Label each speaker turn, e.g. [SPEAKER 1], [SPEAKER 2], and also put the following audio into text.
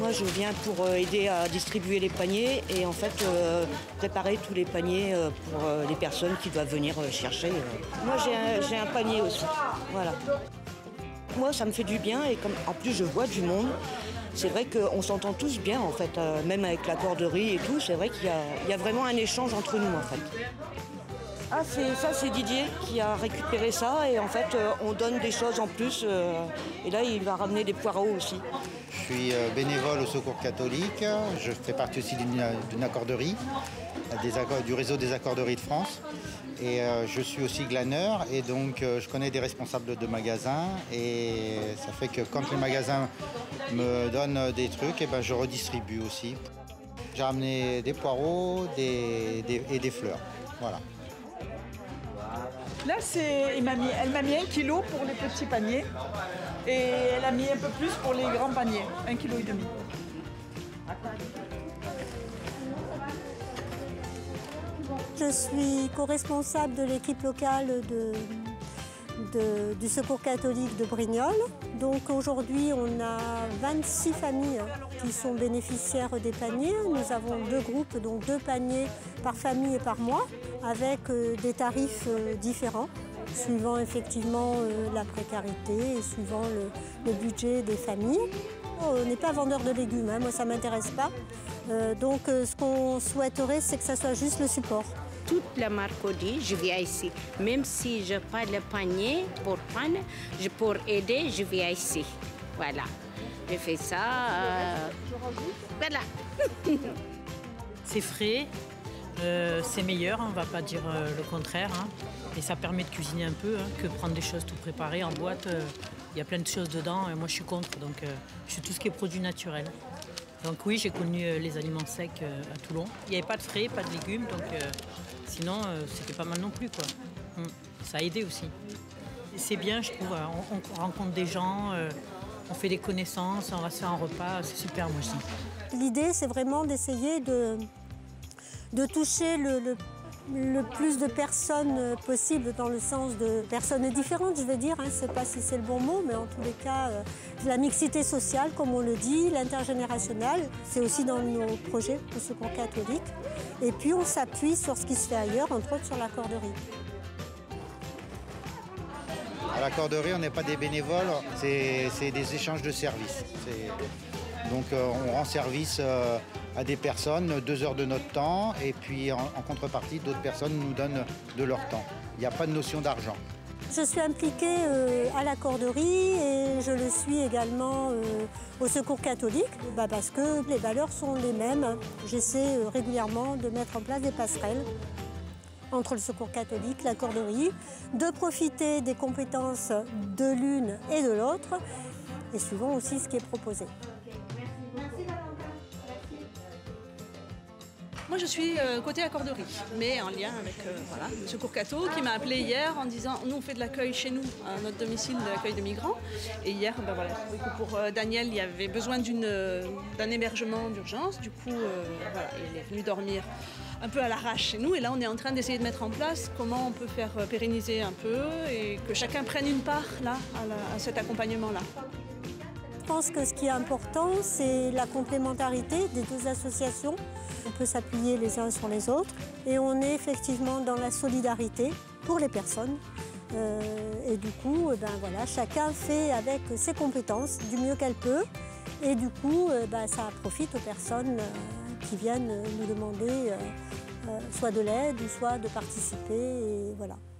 [SPEAKER 1] Moi, je viens pour aider à distribuer les paniers et en fait préparer tous les paniers pour les personnes qui doivent venir chercher. Moi, j'ai un panier aussi. Voilà. Moi, ça me fait du bien et comme en plus je vois du monde, c'est vrai qu'on s'entend tous bien en fait, même avec la corderie et tout. C'est vrai qu'il y a vraiment un échange entre nous en fait. Ah, c'est Didier qui a récupéré ça et en fait on donne des choses en plus et là il va ramener des poireaux aussi.
[SPEAKER 2] Je suis bénévole au Secours catholique, je fais partie aussi d'une accorderie, du réseau des accorderies de France. Et je suis aussi glaneur et donc je connais des responsables de magasins et ça fait que quand les magasins me donnent des trucs, et ben je redistribue aussi. J'ai ramené des poireaux et des fleurs. Voilà.
[SPEAKER 3] Là, elle m'a mis 1 kilo pour les petits paniers et elle a mis un peu plus pour les grands paniers, 1,5 kg.
[SPEAKER 4] Je suis co-responsable de l'équipe locale du Secours catholique de Brignoles. Donc aujourd'hui, on a 26 familles qui sont bénéficiaires des paniers. Nous avons 2 groupes, donc 2 paniers par famille et par mois, avec des tarifs différents, suivant effectivement la précarité et suivant le budget des familles. On n'est pas vendeur de légumes, moi ça ne m'intéresse pas. Donc ce qu'on souhaiterait, c'est que ça soit juste le support.
[SPEAKER 5] Toute la mercredi, je viens ici. Même si je n'ai pas le panier pour prendre, pour aider, je viens ici. Voilà. Je fais ça. Voilà.
[SPEAKER 6] C'est frais, c'est meilleur, on ne va pas dire le contraire. Et ça permet de cuisiner un peu, que prendre des choses tout préparées en boîte. Il y a plein de choses dedans et moi je suis contre. Donc je suis tout ce qui est produit naturel. Donc oui, j'ai connu les aliments secs à Toulon. Il n'y avait pas de frais, pas de légumes, donc sinon c'était pas mal non plus, quoi. Ça a aidé aussi. C'est bien, je trouve, on rencontre des gens, on fait des connaissances, on va se faire un repas, c'est super moi aussi.
[SPEAKER 4] L'idée, c'est vraiment d'essayer de toucher le plus de personnes possible, dans le sens de personnes différentes, je veux dire. Je ne sais pas si c'est le bon mot, mais en tous les cas, la mixité sociale, comme on le dit, l'intergénérationnel, c'est aussi dans nos projets au Secours catholique. Et puis on s'appuie sur ce qui se fait ailleurs, entre autres sur la corderie.
[SPEAKER 2] À la corderie, on n'est pas des bénévoles, c'est des échanges de services. Donc on rend service à des personnes 2 heures de notre temps et puis en contrepartie, d'autres personnes nous donnent de leur temps. Il n'y a pas de notion d'argent.
[SPEAKER 4] Je suis impliquée à la corderie et je le suis également au Secours catholique parce que les valeurs sont les mêmes. J'essaie régulièrement de mettre en place des passerelles entre le Secours catholique, la corderie, de profiter des compétences de l'une et de l'autre et suivant aussi ce qui est proposé.
[SPEAKER 7] Moi, je suis côté accorderie, mais en lien avec le Secours Catho qui m'a appelé hier en disant nous on fait de l'accueil chez nous, à notre domicile, de l'accueil de migrants. Et hier, pour Daniel, il y avait besoin d'un hébergement d'urgence. Du coup, il est venu dormir un peu à l'arrache chez nous. Et là, on est en train d'essayer de mettre en place comment on peut faire pérenniser un peu et que chacun prenne une part là, à cet accompagnement-là.
[SPEAKER 4] Je pense que ce qui est important, c'est la complémentarité des 2 associations. On peut s'appuyer les uns sur les autres et on est effectivement dans la solidarité pour les personnes. Et du coup, chacun fait avec ses compétences du mieux qu'elle peut. Et du coup, ça profite aux personnes qui viennent nous demander soit de l'aide ou soit de participer. Et voilà.